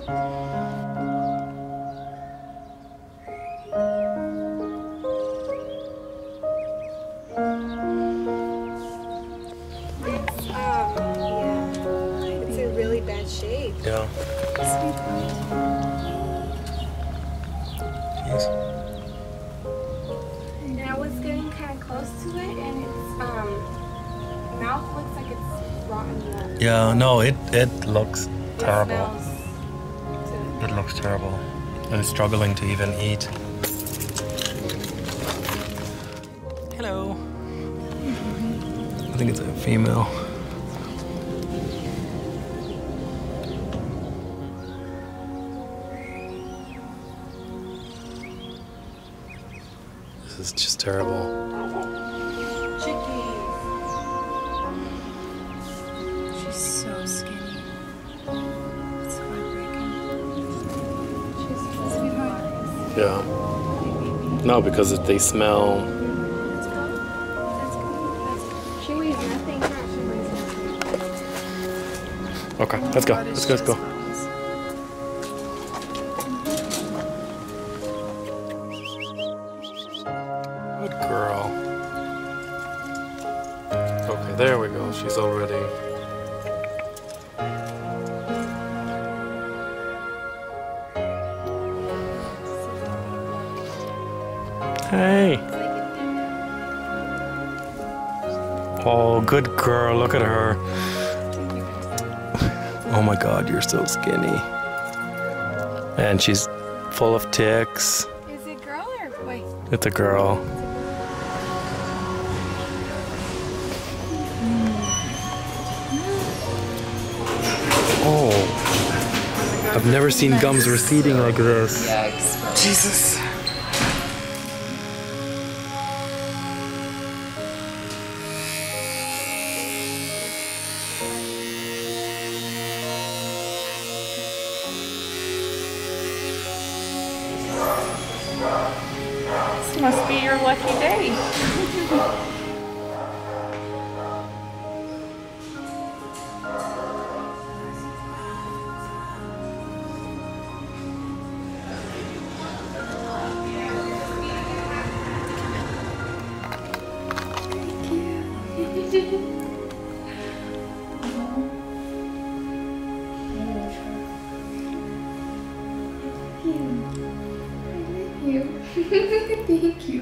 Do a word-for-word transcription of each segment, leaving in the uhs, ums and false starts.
Yeah. Jeez. And I was getting kind of close to it, and its um, mouth looks like it's rotten up. Yeah, no, it, it looks terrible. It smells It looks terrible. And it's struggling to even eat. Hello. I think it's a female. This is just terrible. Chicky. She's so skinny. It's heartbreaking. She's sweetheart. Yeah. No, because if they smell. Let's go. Let's go. Let's go. She weighs nothing. She weighs nothing. Okay, let's go. Let's go. Let's go. Good girl. Okay, there we go. She's already. Hey. Oh, good girl. Look at her. Oh my God, you're so skinny. And she's full of ticks. Is it girl or boy? It's a girl. Oh. I've never seen gums receding like this. Yikes. Jesus. This must be your lucky day. Thank you.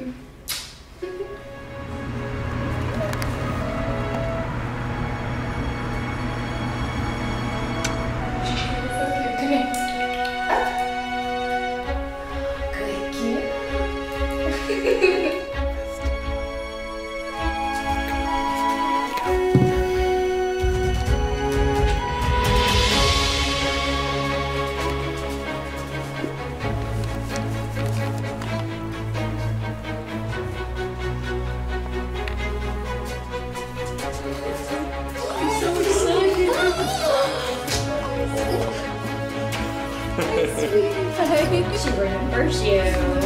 She remembers you.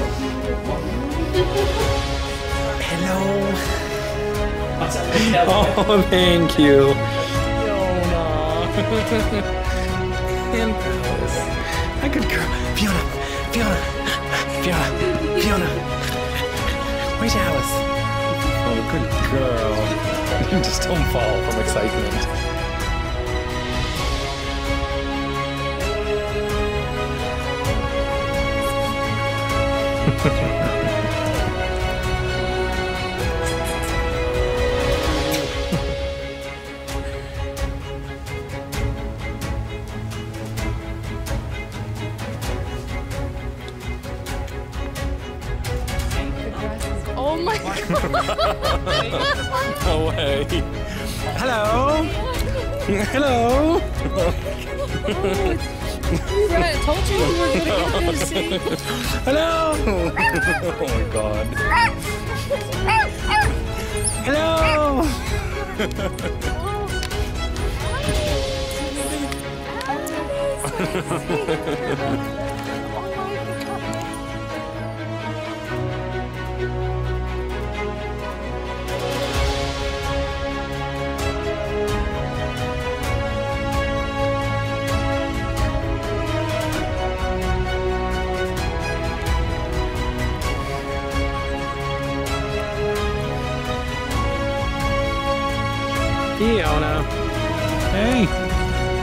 Hello. Oh, thank you. Fiona. And Alice. A good girl. Fiona. Fiona. Fiona. Fiona. Where's Alice? Oh, good girl. Just don't fall from excitement. Oh my God. No way. Hello. Hello. Right, I told you we were going to get this scene. Hello. Oh my God. Hello.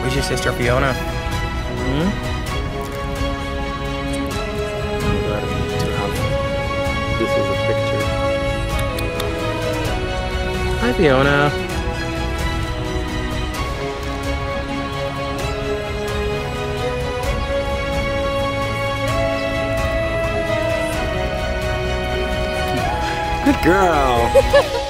Where's your sister Fiona? Hmm? I'm glad to have this as a picture. Hi Fiona. Good girl.